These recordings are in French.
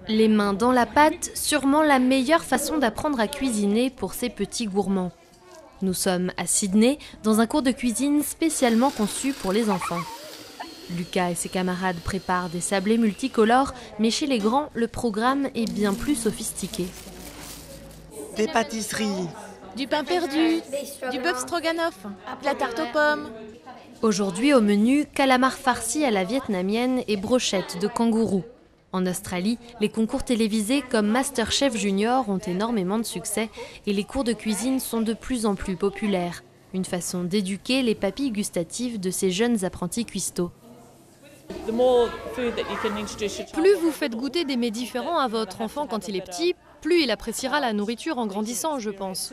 Les mains dans la pâte, sûrement la meilleure façon d'apprendre à cuisiner pour ces petits gourmands. Nous sommes à Sydney, dans un cours de cuisine spécialement conçu pour les enfants. Lucas et ses camarades préparent des sablés multicolores, mais chez les grands, le programme est bien plus sophistiqué. Des pâtisseries. Du pain perdu, du bœuf stroganoff, de la tarte aux pommes. Aujourd'hui au menu, calamar farci à la vietnamienne et brochettes de kangourou. En Australie, les concours télévisés comme MasterChef Junior ont énormément de succès et les cours de cuisine sont de plus en plus populaires. Une façon d'éduquer les papilles gustatives de ces jeunes apprentis cuistots. Plus vous faites goûter des mets différents à votre enfant quand il est petit, plus il appréciera la nourriture en grandissant, je pense.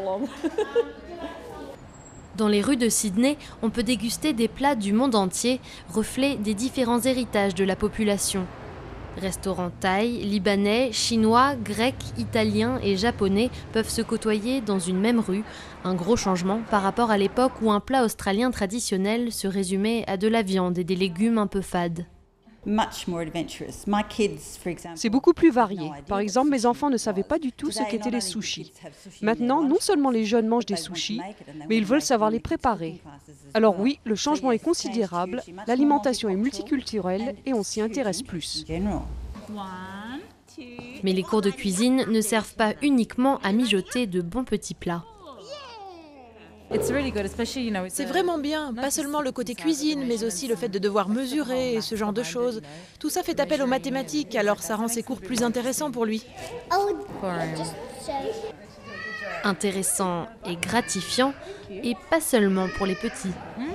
Dans les rues de Sydney, on peut déguster des plats du monde entier, reflets des différents héritages de la population. Restaurants thaï, libanais, chinois, grecs, italiens et japonais peuvent se côtoyer dans une même rue. Un gros changement par rapport à l'époque où un plat australien traditionnel se résumait à de la viande et des légumes un peu fades. C'est beaucoup plus varié. Par exemple, mes enfants ne savaient pas du tout ce qu'étaient les sushis. Maintenant, non seulement les jeunes mangent des sushis, mais ils veulent savoir les préparer. Alors oui, le changement est considérable, l'alimentation est multiculturelle et on s'y intéresse plus. Mais les cours de cuisine ne servent pas uniquement à mijoter de bons petits plats. C'est vraiment bien, pas seulement le côté cuisine, mais aussi le fait de devoir mesurer et ce genre de choses. Tout ça fait appel aux mathématiques, alors ça rend ces cours plus intéressants pour lui. Intéressant et gratifiant, et pas seulement pour les petits.